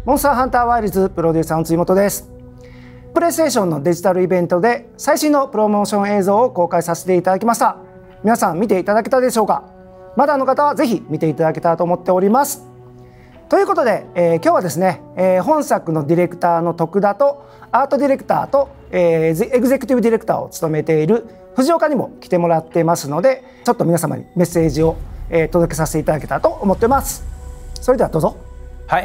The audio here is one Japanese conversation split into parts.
モンスターハンターワイルズプロデューサーの辻本です。プレイステーションのデジタルイベントで最新のプロモーション映像を公開させていただきました。皆さん見ていただけたでしょうか。まだの方はぜひ見ていただけたらと思っております。ということで、今日はですね、本作のディレクターの徳田とアートディレクターと、エグゼクティブディレクターを務めている藤岡にも来てもらってますので、ちょっと皆様にメッセージを、届けさせていただけたらと思ってます。それではどうぞ。 はい、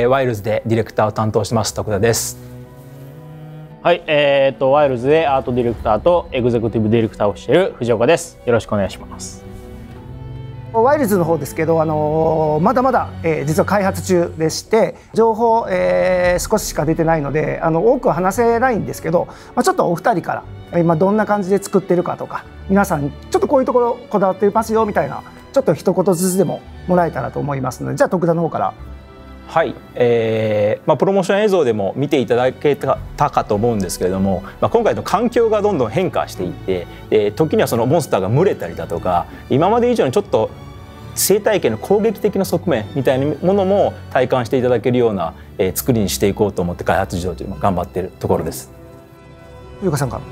ワイルズでディレクターを担当してます徳田です。 はい、ワイルズでアートディレクターとエグゼクティブディレクターをしている藤岡です。よろしくお願いします。 ワイルズの方ですけど、まだまだ、実は開発中でして情報、少ししか出てないので多くは話せないんですけど、ちょっとお二人から今どんな感じで作ってるかとか、皆さんにちょっとこういうところこだわってますよみたいなちょっと一言ずつでももらえたらと思いますので、じゃあ徳田の方から。 はい、プロモーション映像でも見ていただけたかと思うんですけれども、今回の環境がどんどん変化していって時にはそのモンスターが群れたりだとか、今まで以上にちょっと生態系の攻撃的な側面みたいなものも体感していただけるような、作りにしていこうと思って開発自動というのを頑張っているところです。 ゆうかさんから。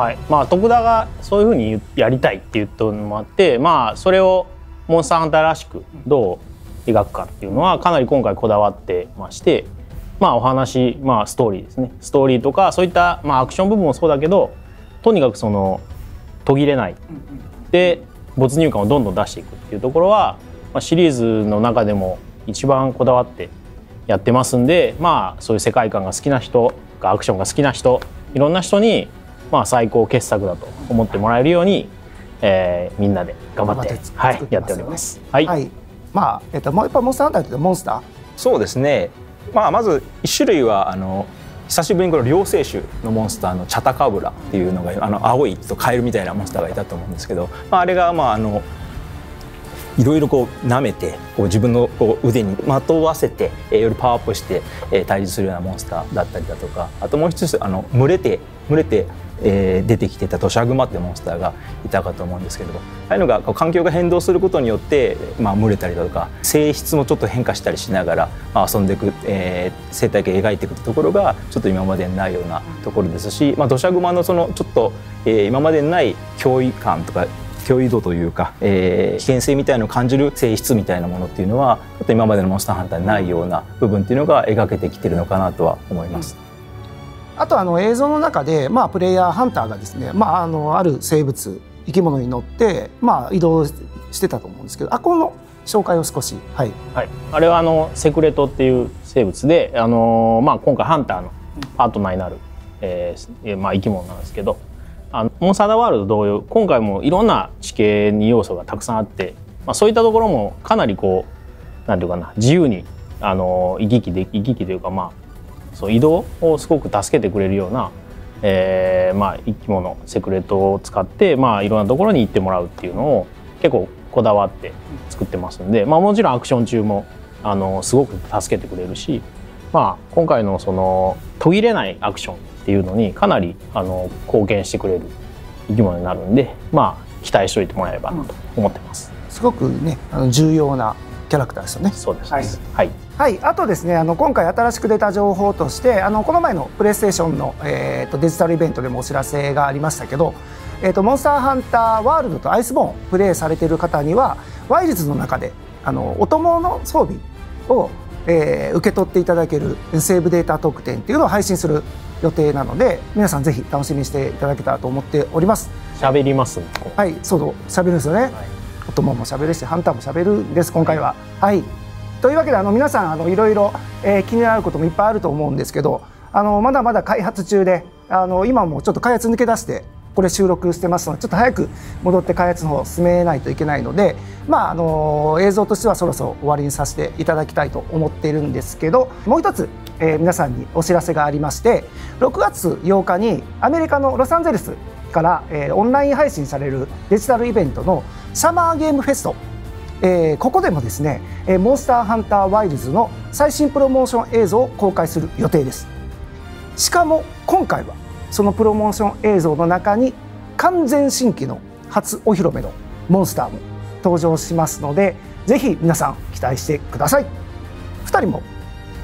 はい、徳田がそういうふうにやりたいって言ったのもあって、それをモンスターハンターらしくどう描くかっていうのはかなり今回こだわってまして、お話、ストーリーですね、ストーリーとかそういった、アクション部分もそうだけど、とにかくその途切れないで没入感をどんどん出していくっていうところは、シリーズの中でも一番こだわってやってますんで、そういう世界観が好きな人アクションが好きな人、いろんな人に、最高傑作だと思ってもらえるように、みんなで頑張って、やっております。はい、 やっぱモンスターハンターってモンスター。 そうですね。まず一種類は久しぶりにこの両生種のモンスターのチャタカブラっていうのが青いカエルみたいなモンスターがいたと思うんですけど、あれがいろいろこう舐めて自分の腕にまとわせてよりパワーアップして対峙するようなモンスターだったりだとか、あともう一つ群れて出てきてたトシャグマってモンスターがいたかと思うんですけど、ああいうのが環境が変動することによって群れたりだとか性質もちょっと変化したりしながら遊んでいく、生態系を描いていくところがちょっと今までにないようなところですし、トシャグマのそのちょっと、今までにない脅威感とか脅威度というか、危険性みたいなのを感じる性質みたいなものっていうのはちょっと今までのモンスターハンターにないような部分っていうのが描けてきてるのかなとは思います。 あと映像の中で、プレイヤーハンターがですね、ある生物生き物に乗って、移動してたと思うんですけど、この紹介を少し。はい、 あれはセクレトっていう生物で、今回ハンターのパートナーになる、生き物なんですけど、モンスターワールド同様今回もいろんな地形に要素がたくさんあって、そういったところもかなりなんていうかな、自由に行き来というか、そう移動をすごく助けてくれるような、生き物セクレトを使って、いろんなところに行ってもらうっていうのを結構こだわって作ってますんで、もちろんアクション中もすごく助けてくれるし、今回のその途切れないアクションっていうのにかなり貢献してくれる生き物になるんで、期待しておいてもらえればなと思ってます。 すごくね重要なキャラクターですよね。 そうです。 はい、あとですね今回新しく出た情報としてこの前のプレイステーションの、デジタルイベントでもお知らせがありましたけど、モンスターハンターワールドとアイスボーンをプレイされている方にはワイルズの中でお供の装備を、受け取っていただけるセーブデータ特典っていうのを配信する予定なので、皆さんぜひ楽しみにしていただけたらと思っております。 喋ります。 はい、そう喋るんですよね。お供も喋るしハンターも喋るんです今回は。はい、というわけで皆さんいろいろ気になることもいっぱいあると思うんですけど、まだまだ開発中で今もちょっと開発抜け出してこれ収録してますので、ちょっと早く戻って開発の方を進めないといけないので、映像としてはそろそろ終わりにさせていただきたいと思っているんですけど、もう一つ、皆さんにお知らせがありまして、6月8日にアメリカのロサンゼルスから、オンライン配信されるデジタルイベントのサマーゲームフェスト、ここでもですねモンスターハンターワイルズの最新プロモーション映像を公開する予定です。しかも今回はそのプロモーション映像の中に完全新規の初お披露目のモンスターも登場しますので、ぜひ皆さん期待してください。2人も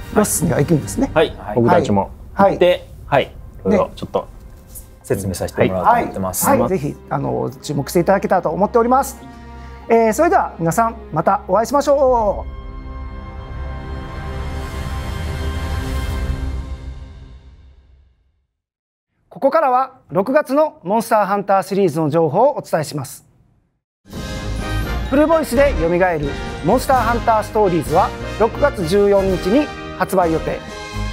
ロスには行くんですね。 はい、僕たちも行ってはい、いろいろちょっと説明させてもらおうと思ってます。 はい、ぜひ注目していただけたらと思っております。それでは皆さんまたお会いしましょう。ここからは6月のモンスターハンターシリーズの情報をお伝えします。フルボイスで蘇るモンスターハンターストーリーズは6月14日に発売予定。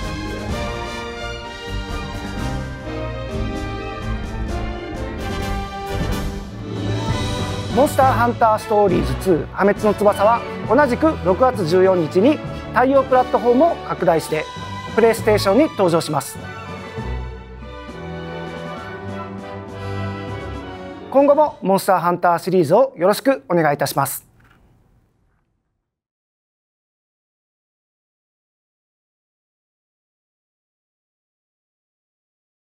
モンスターハンターストーリーズ2破滅の翼は同じく6月14日に対応プラットフォームを拡大してプレイステーションに登場します。今後もモンスターハンターシリーズをよろしくお願いいたします。